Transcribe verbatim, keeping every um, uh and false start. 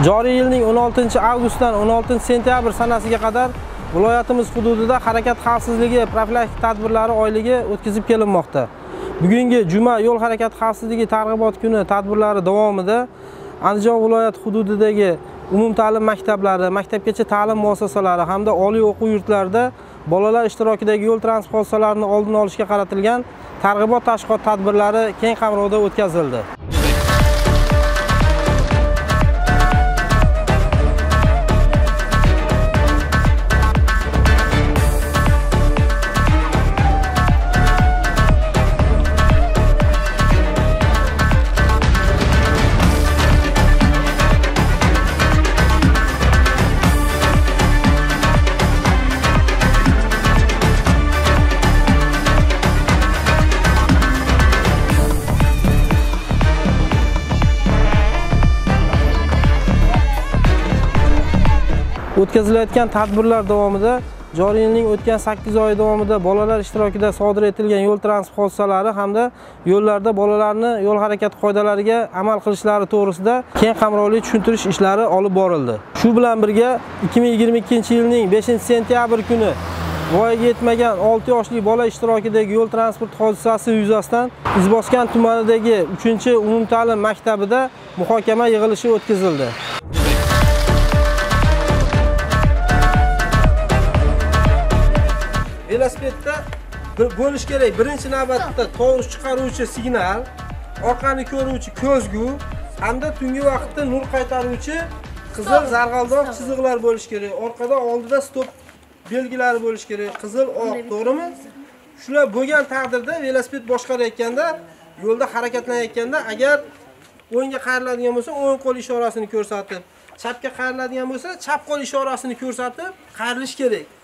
Joriy yilning o'n oltinchi avgustdan o'n oltinchi sentyabr sanasiga qadar viloyatimiz hududida harakat xavfsizligi profilaktik tadbirlari oyligi o'tkazib kelinmoqda. Bugungi juma yo'l harakati xavfsizligi targ'ibot kuni tadbirlari davomida Andijon viloyati hududidagi umumta'lim maktablari, maktabgacha ta'lim muassasalari hamda oliy o'quv yurtlarida bolalar ishtirokidagi yo'l transport hodisalarini oldini olishga qaratilgan targ'ibot tashviqot tadbirlari keng qamrovda o'tkazildi. O'tkazilayotgan tadbirlar davomida joriy yilning o'tgan sakkiz oy davomida bolalar ishtirokida sodir etilgan yo'l transport hodisalari hamda yo'llarda bolalarni yo'l harakati qoidalariga amal qilishlari to'g'risida keng qamrovli tushuntirish ishlari olib borildi. Shu bilan birga ikki ming yigirma ikkinchi yilning beshinchi sentyabr kuni voyaga yetmagan olti yoshli bola ishtirokidagi yo'l transport hodisasi yuzasidan Izboskan tumanidagi uchinchi umumta'lim maktabida muhokama yig'ilishi o'tkazildi. Velosipedda bo'lish kerak. Birinchi navbatda tovush chiqaruvchi signal, orqani ko'ruvchi ko'zgu hamda tungi vaqtda nur qaytaruvchi qizil zarg'aldoq chiziqlar bo'lish kerak. Orqada oldida stop belgilari bo'lish kerak. Qizil, oq, to'g'rimi? Shular bo'lgan taqdirda velosiped boshqarayotganda, yo'lda harakatlanayotganda agar o'ngga qayriladigan bo'lsa, o'ng qo'l ishorasini ko'rsatib, chapga qayriladigan bo'lsa, chap qo'l ishorasini ko'rsatib qayrilish kerak.